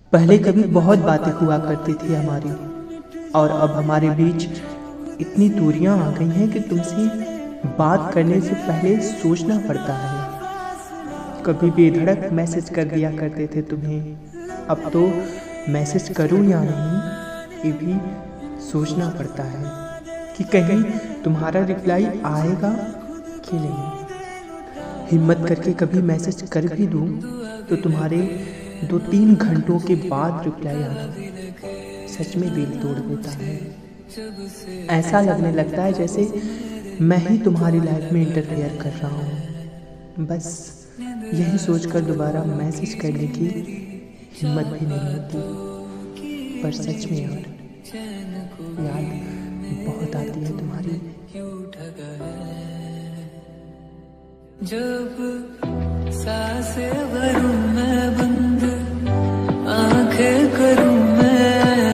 पहले कभी बहुत बातें हुआ करती थी हमारी, और अब हमारे बीच इतनी दूरियां आ गई हैं कि तुमसे बात करने से पहले सोचना पड़ता है। कभी बेधड़क मैसेज कर दिया करते थे तुम्हें, अब तो मैसेज करूं या नहीं ये भी सोचना पड़ता है कि कहीं तुम्हारा रिप्लाई आएगा कि नहीं। हिम्मत करके कभी मैसेज कर भी दूं तो तुम्हारे 2-3 घंटों के बाद रिप्लाई आना सच में दिल तोड़ देता है। ऐसा लगने लगता है जैसे मैं ही तुम्हारी लाइफ में इंटरफेयर कर रहा हूँ। बस यही सोचकर दोबारा मैसेज करने की हिम्मत भी नहीं होती। पर सच में यार, याद बहुत आती है तुम्हारी। जब सांसें भरूं